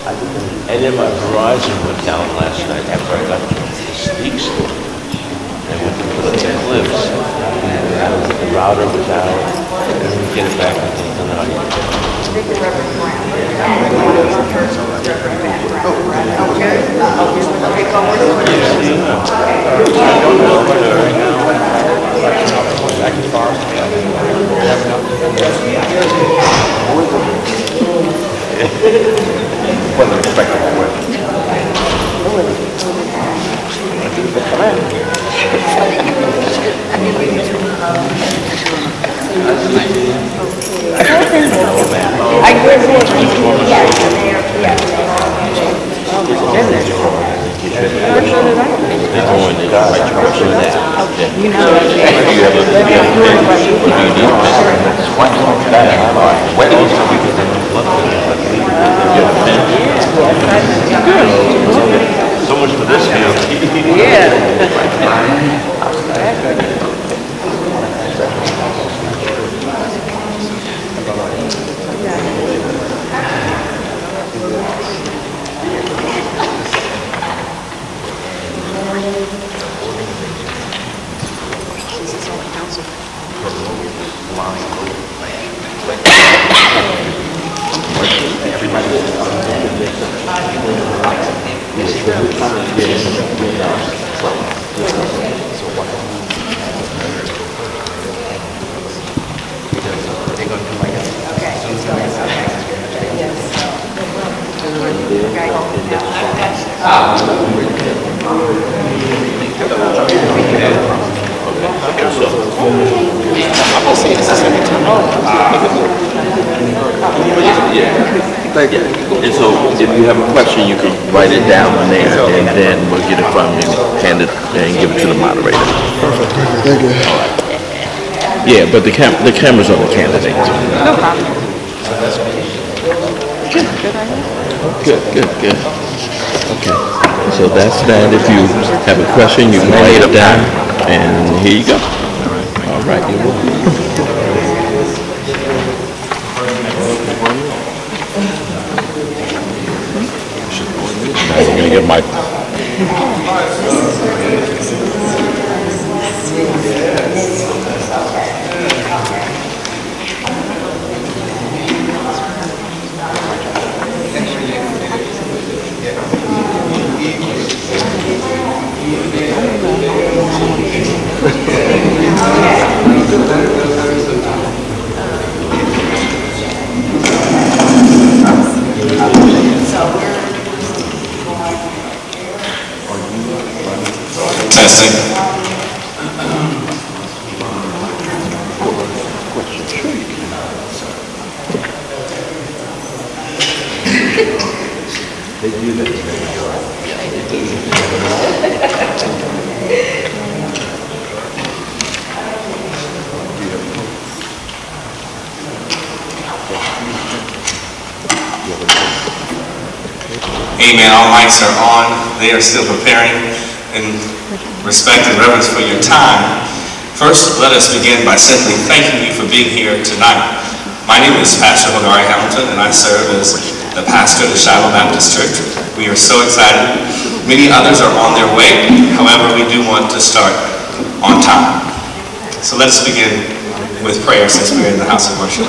And then my Verizon went down last night after I got the sneak store. I went to put up the clips. The router was out. I couldn't get it back until tonight. Wasn't expecting that way. So much for this deal. And so if you have a question, you can write it down on there, and then we'll get it from you, hand it, and give it to the moderator. Perfect. Thank you. Yeah, but the camera's on the candidate. No problem. Good. Okay. So that's that. If you have a question, you can write it down, and here you go. All right. You're welcome. We're going to get Mike. Testing. They do that. Amen. All mics are on. They are still preparing. In respect and reverence for your time, first let us begin by simply thanking you for being here tonight. My name is Pastor Hogari Hamilton, and I serve as the pastor of the Shiloh Baptist Church. We are so excited. Many others are on their way. However, we do want to start on time. So let us begin with prayer since we're in the house of worship.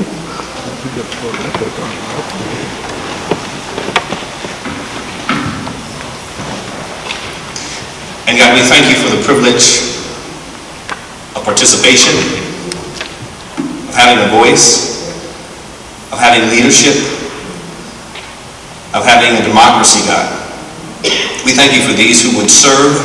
And God, we thank you for the privilege of participation, of having a voice, of having leadership, of having a democracy, God. We thank you for these who would serve.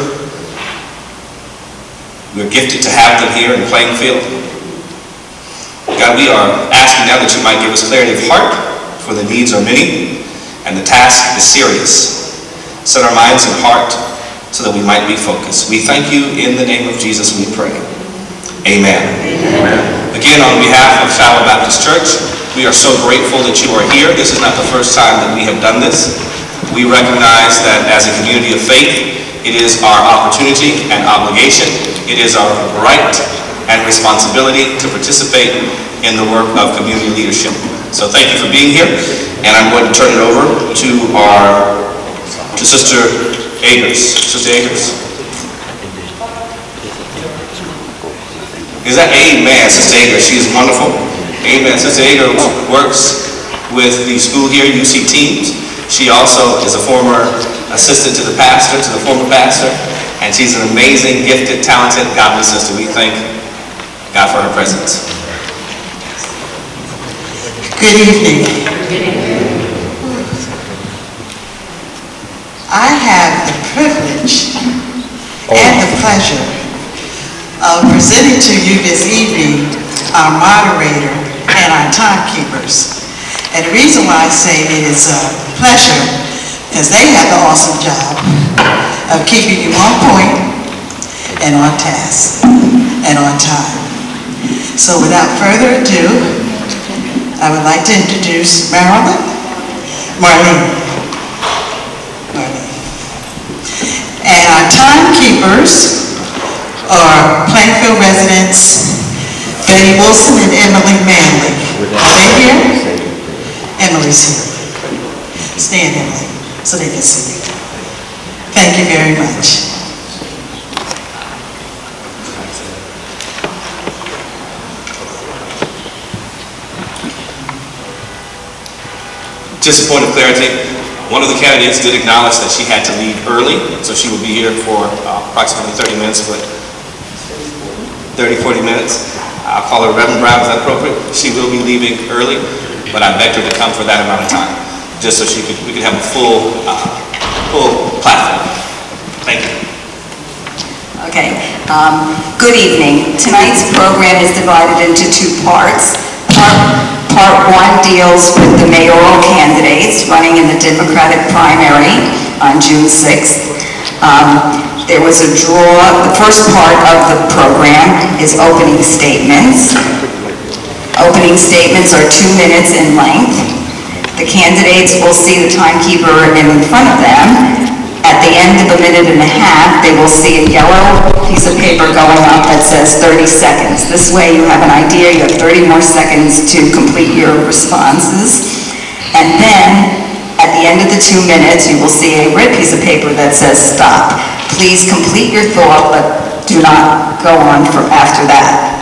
We're gifted to have them here in Plainfield. God, we are asking now that you might give us clarity of heart, for the needs are many, and the task is serious. Set our minds and heart so that we might be focused. We thank you in the name of Jesus, we pray. Amen. Amen. Again, on behalf of Shiloh Baptist Church, we are so grateful that you are here. This is not the first time that we have done this. We recognize that as a community of faith, it is our opportunity and obligation. It is our right and responsibility to participate in the work of community leadership. So thank you for being here, and I'm going to turn it over to to Sister Agers. Sister Agers. Is that amen, Sister Agers? She is wonderful. Amen. Sister Agers works with the school here, UC Teams. She also is a former assistant to the pastor, to the former pastor, and she's an amazing, gifted, talented, godly sister. We thank God for her presence. Good evening. I have the privilege and the pleasure of presenting to you this evening our moderator and our timekeepers. And the reason why I say it is a pleasure is they have the awesome job of keeping you on point and on task and on time. So without further ado, I would like to introduce Marlene. And our timekeepers are Plainfield residents Betty Wilson and Emily Manley. Are they here? Emily's here. Stand, Emily, so they can see you. Thank you very much. Just a point of clarity, one of the candidates did acknowledge that she had to leave early, so she will be here for approximately 30 minutes, but 30, 40 minutes. I'll call her Reverend Brown, is that appropriate? She will be leaving early, but I begged her to come for that amount of time, just so we could have a full platform. Thank you. Okay, good evening. Tonight's program is divided into two parts. Part one deals with the mayoral candidates running in the Democratic primary on June 6th. There was a draw. The first part of the program is opening statements. Opening statements are 2 minutes in length. The candidates will see the timekeeper in front of them. At the end of a minute and a half, they will see a yellow piece of paper going up that says 30 seconds. This way you have an idea, you have 30 more seconds to complete your responses. And then, at the end of the 2 minutes, you will see a red piece of paper that says stop. Please complete your thought, but do not go on for after that.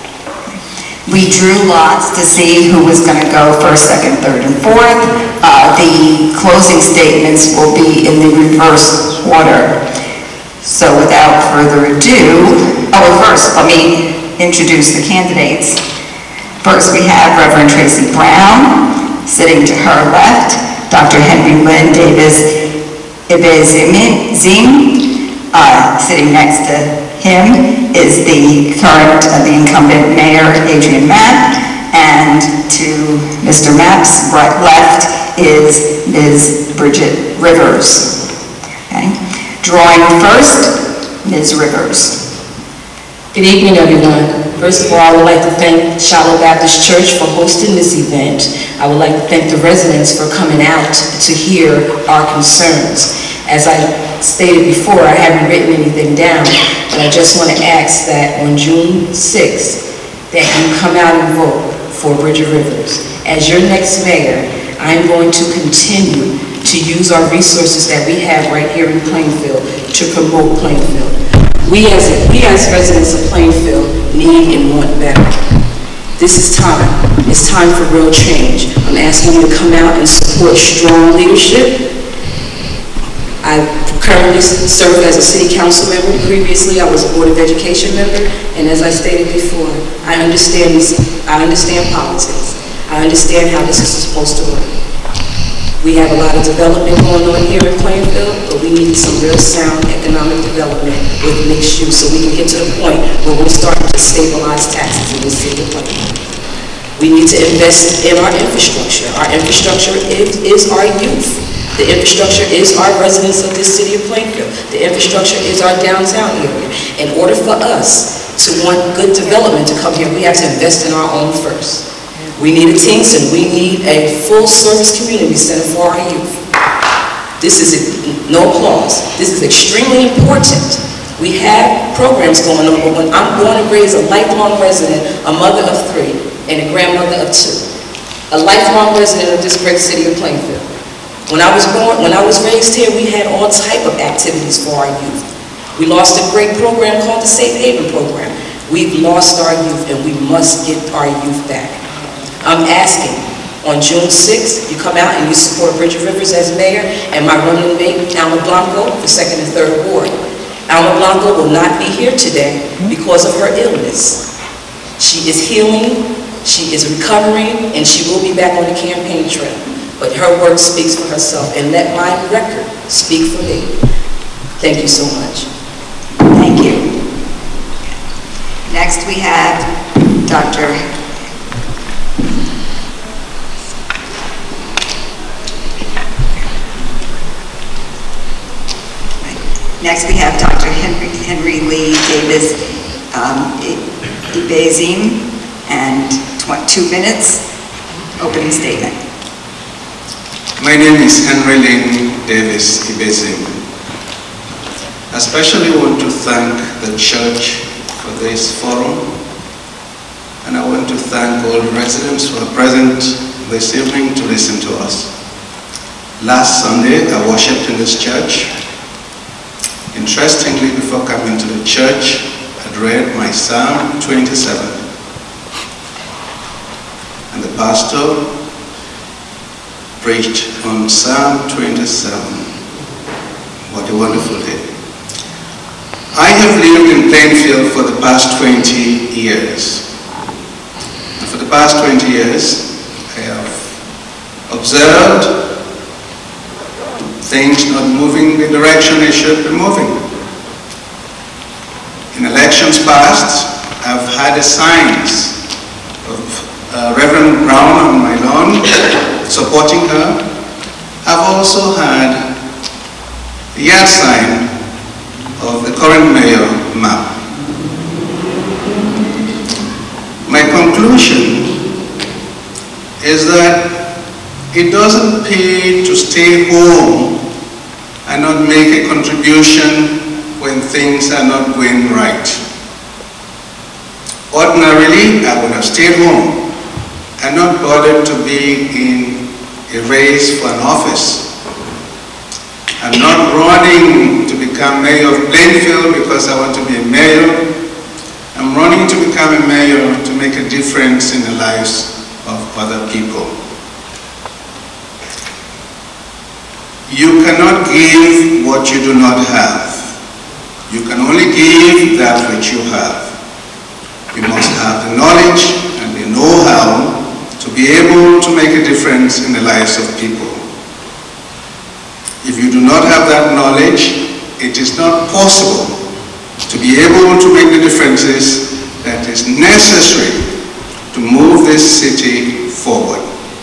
We drew lots to see who was going to go first, second, third, and fourth. The closing statements will be in the reverse order. So without further ado, first let me introduce the candidates. First we have Reverend Tracy Brown, sitting to her left, Dr. Henry Lynn Davis Ibezim, sitting next to him is the incumbent mayor, Adrian Mapp, and to Mr. Mapp's right left is Ms. Bridget Rivers. Okay. Drawing first, Ms. Rivers. Good evening, everyone. First of all, I would like to thank Shiloh Baptist Church for hosting this event. I would like to thank the residents for coming out to hear our concerns. As I stated before, I haven't written anything down, but I just want to ask that on June 6th, that you come out and vote for Bridget Rivers. As your next mayor, I'm going to continue to use our resources that we have right here in Plainfield to promote Plainfield. We as residents of Plainfield need and want better. This is time. It's time for real change. I'm asking you to come out and support strong leadership. I currently serve as a city council member. Previously, I was a Board of Education member, and as I stated before, I understand politics. I understand how this is supposed to work. We have a lot of development going on here in Plainfield, but we need some real sound economic development with mixed use so we can get to the point where we're starting to stabilize taxes in the city of Plainfield. We need to invest in our infrastructure. Our infrastructure is our youth. The infrastructure is our residents of this city of Plainfield. The infrastructure is our downtown area. In order for us to want good development to come here, we have to invest in our own first. We need a Kingston. We need a full-service community center for our youth. This is no applause. This is extremely important. We have programs going on, but when I'm born and raised a lifelong resident, a mother of 3, and a grandmother of 2, a lifelong resident of this great city of Plainfield, When I was raised here, we had all type of activities for our youth. We lost a great program called the Safe Haven Program. We've lost our youth, and we must get our youth back. I'm asking, on June 6th, you come out and you support Bridget Rivers as mayor, and my running mate, Alma Blanco, for 2nd and 3rd Ward. Alma Blanco will not be here today because of her illness. She is healing, she is recovering, and she will be back on the campaign trail. But her work speaks for herself, and let my record speak for me. Thank you so much. Thank you. Next we have Dr. Henry Lee Davis Ibezim, and 2 minutes, opening statement. My name is Henry Lee Davis Ibezim. I especially want to thank the church for this forum, and I want to thank all the residents who are present this evening to listen to us. Last Sunday, I worshipped in this church. Interestingly, before coming to the church, I'd read my Psalm 27. And the pastor preached on Psalm 27. What a wonderful day. I have lived in Plainfield for the past 20 years. And for the past 20 years, I have observed things not moving the direction they should be moving. In elections past, I've had the signs of Reverend Brown on my lawn supporting her. I've also had the yard sign of the current mayor, MAP. My conclusion is that it doesn't pay to stay home and not make a contribution when things are not going right. Ordinarily, I would have stayed home and not bothered to be in a race for an office. I'm not running to become mayor of Plainfield because I want to be a mayor. I'm running to become a mayor to make a difference in the lives of other people. You cannot give what you do not have. You can only give that which you have. You must have the knowledge and the know-how to be able to make a difference in the lives of people. If you do not have that knowledge, it is not possible to be able to make the differences that is necessary to move this city forward.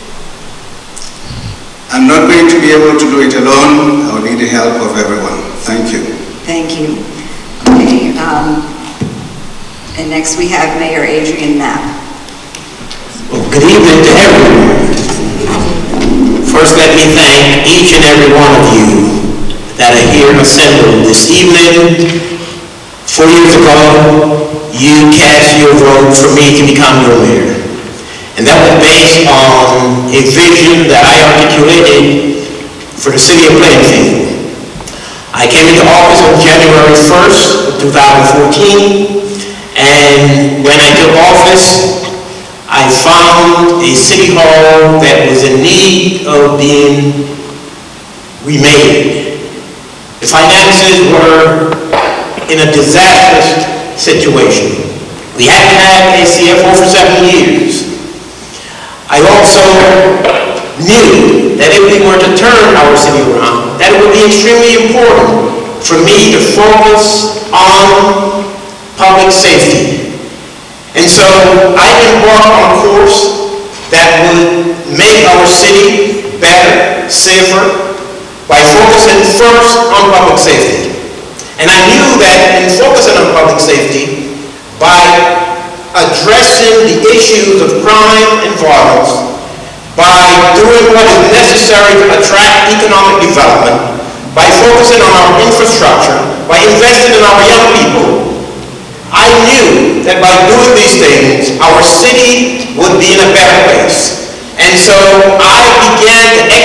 I'm not going to be able to do it alone. I will need the help of everyone. Thank you. Thank you. Okay, and next we have Mayor Adrian Knapp. Well, good evening to everyone. First, let me thank each and every one of you that are here assembled this evening. 4 years ago, you cast your vote for me to become your mayor. And that was based on a vision that I articulated for the city of Plainfield. I came into office on January 1st, 2014, and when I took office, I found a city hall that was in need of being remade. The finances were in a disastrous situation. We hadn't had a CFO for 7 years. I also knew that if we were to turn our city around, that it would be extremely important for me to focus on public safety. And so I embarked on a course that would make our city better, safer, by focusing first on public safety. And I knew that in focusing on public safety, by addressing the issues of crime and violence, by doing what is necessary to attract economic development, by focusing on our infrastructure, by investing in our young people, I knew that by doing these things, our city would be in a better place. And so I began to execute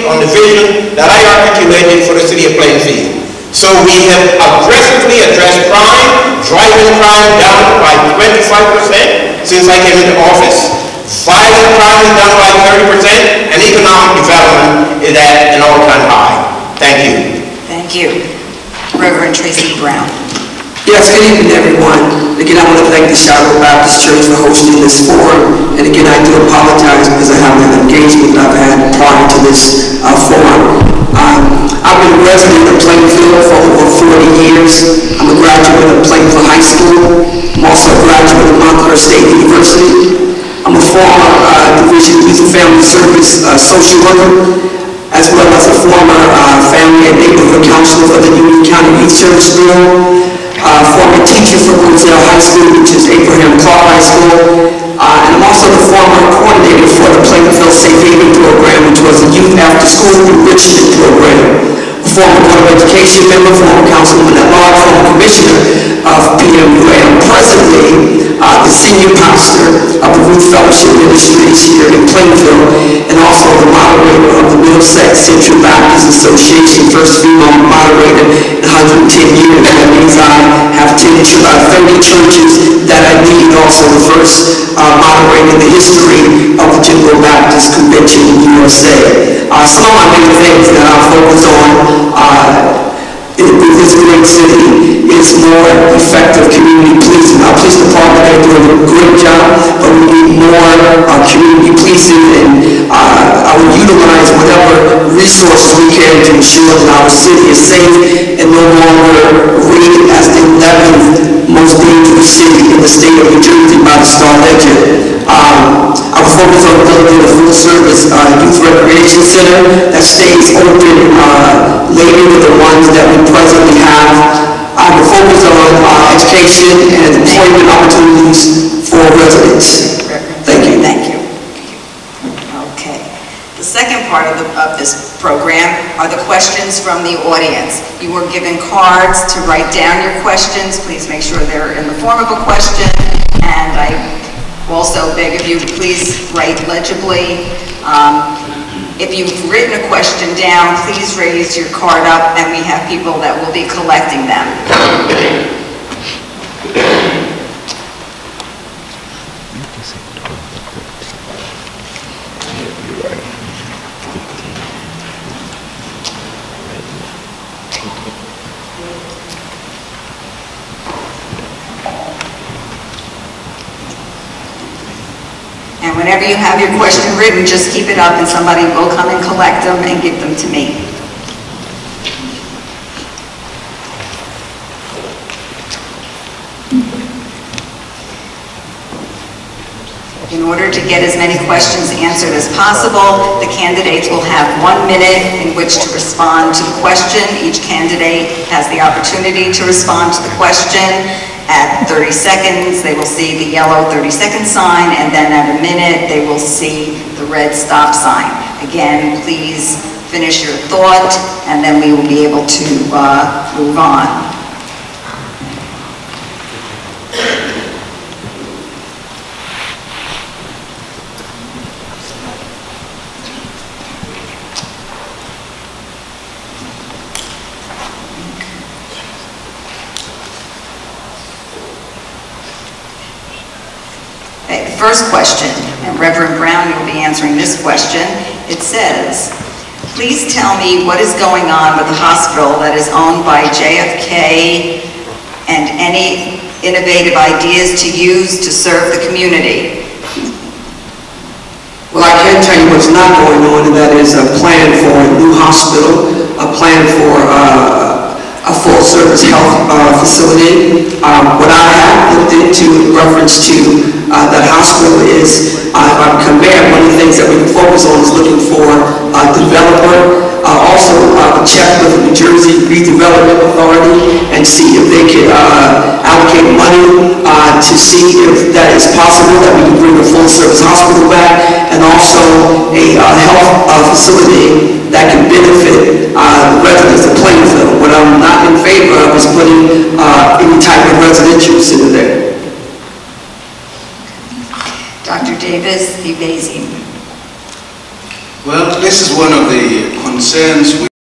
on the vision that I articulated for the city of Plainfield. So we have aggressively addressed crime, driving crime down by 25% since I came into office. Violent crime is down by 30%, and economic development is at an all-time high. Thank you. Thank you. Reverend Tracy Brown. Yes, good evening, everyone. Again, I want to thank the Shiloh Baptist Church for hosting this forum. And again, I do apologize because I have an engagement that I've had prior to this forum. I've been a resident of Plainfield for over 40 years. I'm a graduate of Plainfield High School. I'm also a graduate of Montverde State University. I'm a former Division Youth and Family Service social worker, as well as a former family and neighborhood counselor for the Union County Youth Service Bureau. Former teacher for Roselle High School, which is Abraham Clark High School. And I'm also the former coordinator for the Plainfield Safe Haven program, which was a youth after-school enrichment program. Former Board of Education member, former councilman at large, former commissioner of PMUA. I'm presently the senior pastor of the Ruth Fellowship Ministries here in Plainfield, and also the moderator of the Middlesex Central Baptist Association, first female moderator in 110 years. That means I have attended about 30 churches that I lead, also the first moderator in the history of the General Baptist Convention in USA. Some of my main things that I focus on in this great city is more effective community policing. Our police department, they're doing a great job, but we need more community policing, and I will utilize whatever resources we can to ensure that our city is safe and no longer rated as the 11th most dangerous city in the state of New Jersey by the Star Ledger. I will focus on building a full-service youth recreation center that stays open later than the ones that we presently have. I will focus on education and employment opportunities for residents. Thank you. Thank you. Okay. The second part of this program are the questions from the audience. You were given cards to write down your questions. Please make sure they're in the form of a question, and I also beg of you to please write legibly. If you've written a question down, please raise your card up, and we have people that will be collecting them. And whenever you have your question written, just keep it up and somebody will come and collect them and give them to me. In order to get as many questions answered as possible, the candidates will have 1 minute in which to respond to the question. Each candidate has the opportunity to respond to the question. At 30 seconds, they will see the yellow 30-second sign, and then at a minute, they will see the red stop sign. Again, please finish your thought, and then we will be able to move on. First question, and Reverend Brown, you'll be answering this question. It says, please tell me what is going on with the hospital that is owned by JFK and any innovative ideas to use to serve the community. Well, I can tell you what's not going on, and that is a plan for a new hospital, a plan for a full-service health facility. What I have looked into in reference to that hospital is, if I'm comparing, one of the things that we can focus on is looking for a developer, also check with the New Jersey Redevelopment Authority and see if they can allocate money to see if that is possible, that we can bring a full-service hospital back, and also a health facility that can benefit the residents of Plainfield. What I'm not in favor of is putting any type of residential center there. Dr. Davis Ibezim. Well, this is one of the concerns